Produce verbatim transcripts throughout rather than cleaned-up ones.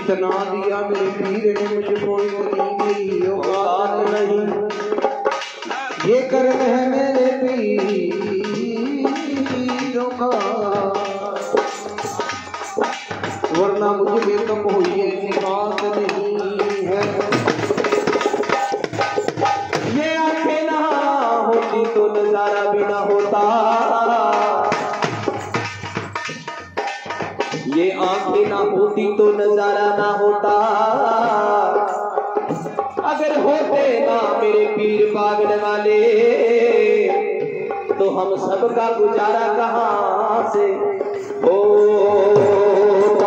जितना दिया मेरे पीर ने मुझको इतनी दी औकात नहीं, ये कर्म है मेरे पीरों का, वरना मुझ में तो कोई ऐसी बात नहीं है। ये आंखें ना होती तो नजारा भी ना होता, ये आंखें ना होती तो नजारा ना होता, अगर होते ना मेरे पीर पागल वाले तो हम सबका गुजारा कहाँ से होता।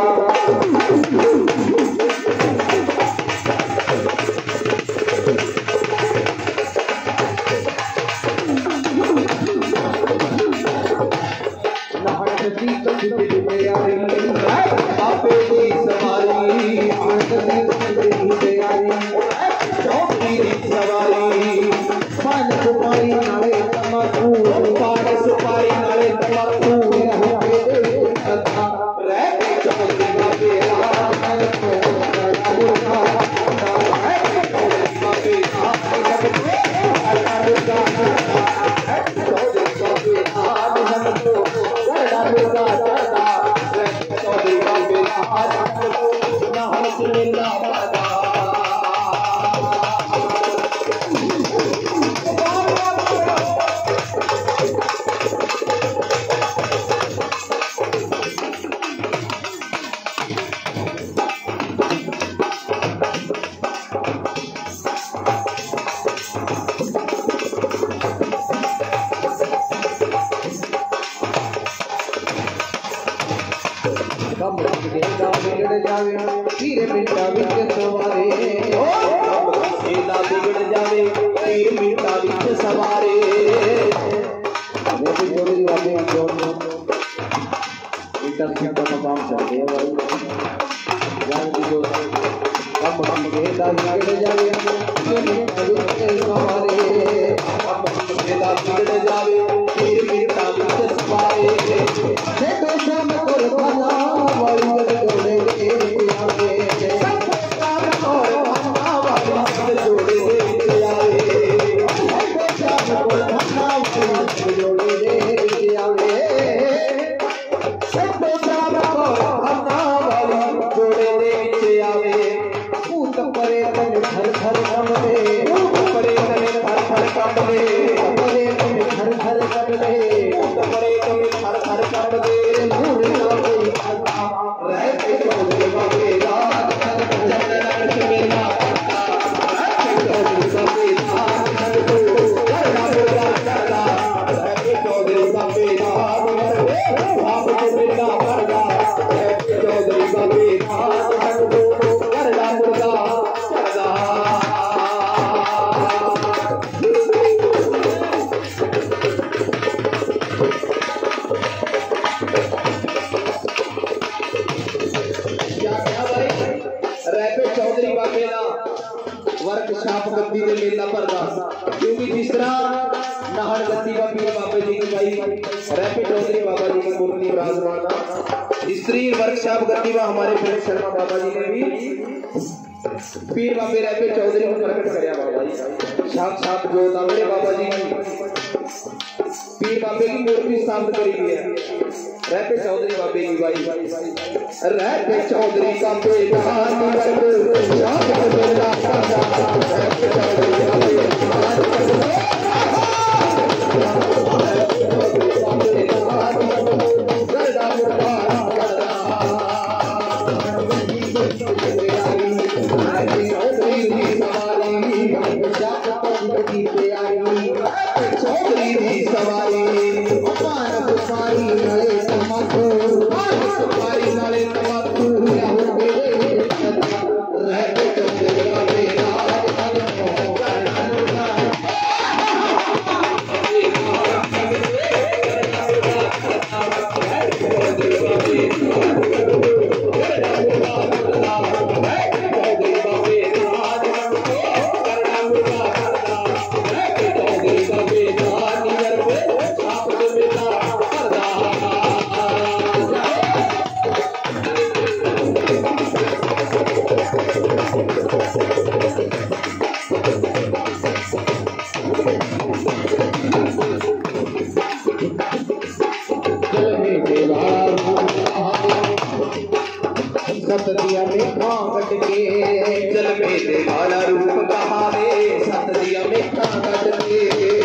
सतदिया मेघा कट के जल में दे वाला रूप कहावे सतदिया मेघा कट के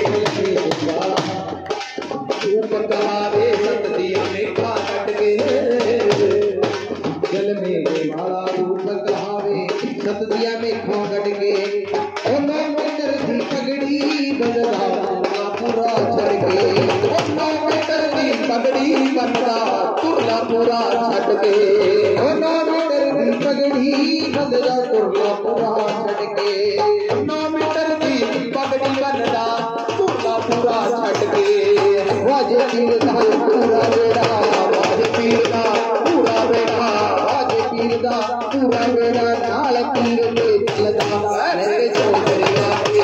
रूप कहावे सतदिया मेघा कट के जल में दे वाला रूप कहावे सतदिया मेघा कट के पगड़ी बदला पूरा चढ़ के पगड़ी बदला तुरला पूरा छट के पगड़ी बदला तुरला पूरा छट के नौ मीटर की पगड़ी बदला तुरला पूरा छट के वाजे पीर दा पूरा बेड़ा वाजे पीर दा पूरा बेड़ा वाजे पीर दा पूरा बेड़ा नाल पीर के चलदा मेरे चौधरिया के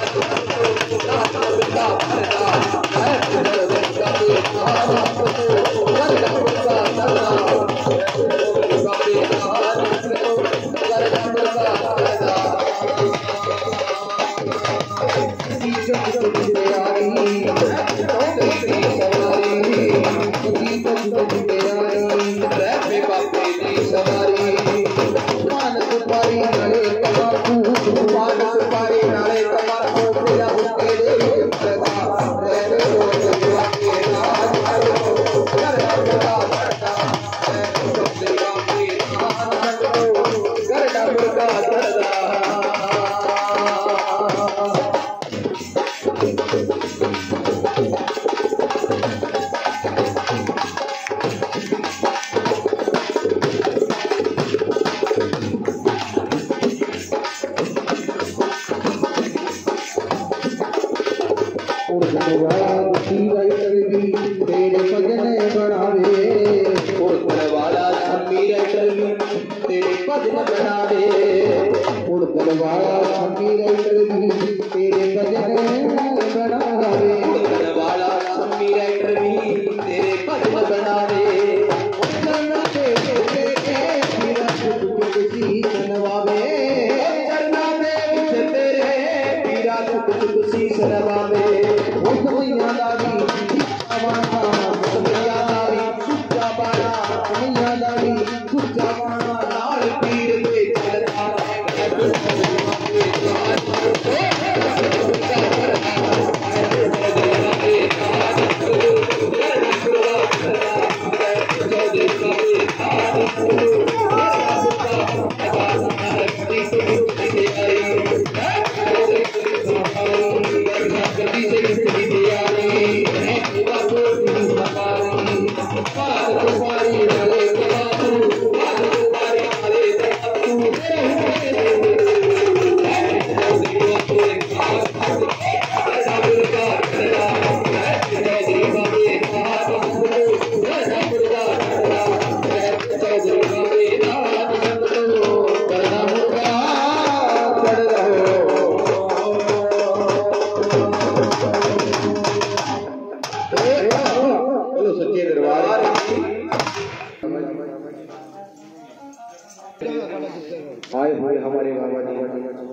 आए हुए हमारे बाबा जी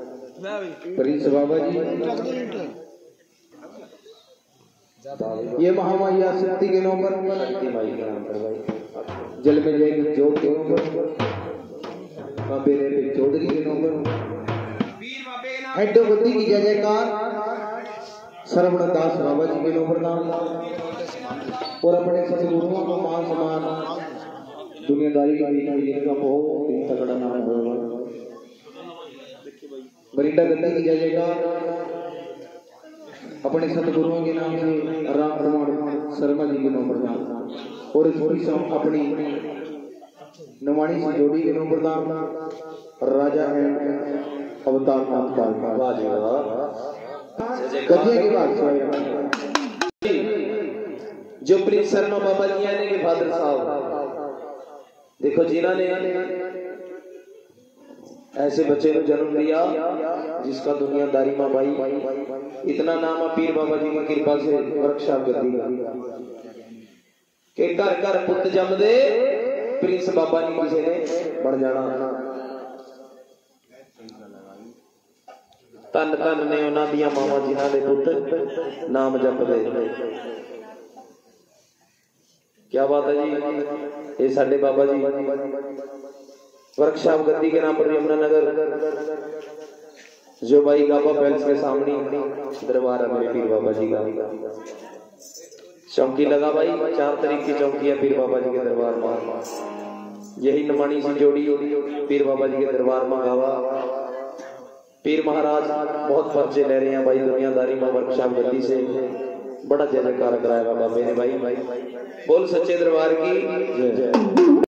प्रिंस बाबा जी, ये महामाया शक्ति के नंबर जल में जाएगी जोत के नंबर चौधरी के नंबर हेडोपति की जय जयकार श्रवण दास बाबा जी के नंबर नाम और अपने सतगुरुओं को मान सम्मान दुनियादारी का जिनका बहुत तगड़ा नाम होगा बरिंडा गद्दा की जय जयकार अपने सतगुरुओं के नाम से राम प्रमाण शर्मा जी के नंबर नाम और थोड़ी सा अपनी नवाणी से जोड़ी के नंबर नाम राजा एंड अवतार नाथ पाल गद्दे के बाद जो प्रिंस शर्मा बाबा जी आने के फादर साहब देखो जिन्होंने ऐसे बच्चे को जन्म दिया जिसका दुनियादारी माँ भाई इतना नाम पीर बाबा जी की कृपा से वर्कशॉप कर दी कि घर घर पुत जम दे प्रिंस बाबा जी किसी ने बन जाना तन तन ने उन्होंने दिया मावा जिन्हों के पुत नाम जपदे क्या बात है जी ये साडे बाबा जी वर्कशॉप गद्दी के नाम पर यमुनानगर जो भाई गाबा पैलेस के सामने दरबार है मेरे पीर बाबा जी का। चौकी लगा भाई, चार तारीख की चौकी है पीर बाबा जी के दरबार में। यही नमानी सी जोड़ी पीर बाबा जी के दरबार में गावा। पीर महाराज बहुत पर्चे ले रहे हैं भाई दुनियादारी में वर्कशॉप गद्दी से। बड़ा जय जयकार कराएगा बाबे ने भाई। बोल सच्चे दरबार की जय।